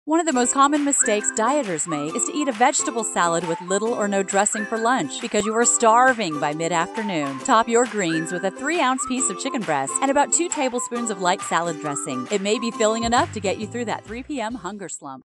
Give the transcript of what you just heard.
One of the most common mistakes dieters make is to eat a vegetable salad with little or no dressing for lunch because you are starving by mid-afternoon. Top your greens with a 3-ounce piece of chicken breast and about 2 tablespoons of light salad dressing. It may be filling enough to get you through that 3 p.m. hunger slump.